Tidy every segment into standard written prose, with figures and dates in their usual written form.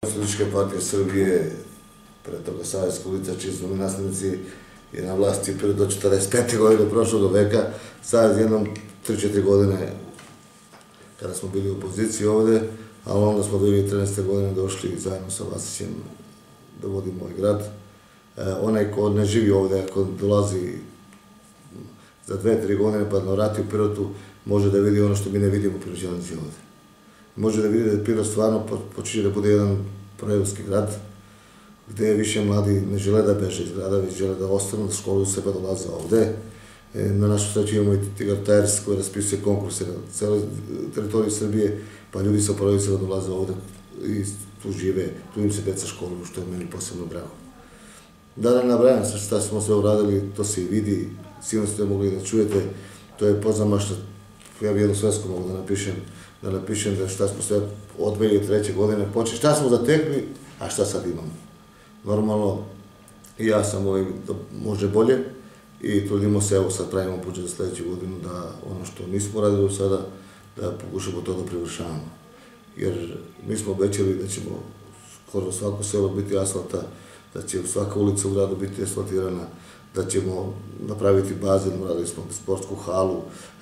Socijalističke partije Srbije, pre toga Savezka ulica, čiji su mi naslednici, je na vlasti do 45. godine prošlog veka, sad jednom 3-4 godine kada smo bili u opoziciji ovde, ali onda smo 2013. godine došli zajedno sa Vasićem da vodimo ovaj grad. Onaj ko ne živi ovde, ako dolazi za 2-3 godine pa vrati u Pirotu, može da vidi ono što mi ne vidimo u Piroćanici ovde. Može da vidi da Pirot stvarno počinje da bude jedan proevropski grad, gde više mladi ne žele da beže iz grada, već žele da ostanu, da školuju sebe, dolaze ovde. Na našu sreću imamo i Tigar Tires koji raspisuje konkurse na celoj teritoriji Srbije, pa ljudi sa porodicama dolaze ovde i tu žive, tu im se deca školuju, što je meni posebno drago. Da ne nabrajam sve šta smo sve uradili, to se i vidi, sigurno ste mogli da čujete, to je pozamašta, ja bi jednu svesku mogu da napišem da šta smo sve od 2003. godine počeli, šta smo zatekli, a šta sad imamo. Normalno, i ja sam da može bolje i trudimo se, evo sad pravimo budžet za sledeću godinu da ono što nismo radili do sada, da pokušamo to da prevršavamo. Jer mi smo obećali da ćemo skoro svako selo biti asfalta, da će svaka ulica u gradu biti asfaltirana, da ćemo napraviti bazen, uradili smo sportsku halu,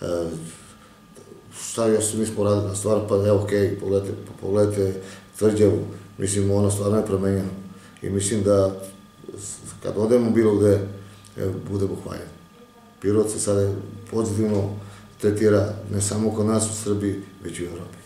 šta još nismo radili na stvar, pa evo okej, pogledajte Tvrđavu, mislim ono stvarno je promenjeno i mislim da kad odemo bilo gde, budemo hvaljeni. Pirot se sada pozitivno tretira ne samo kod nas u Srbiji, već i u Evropi.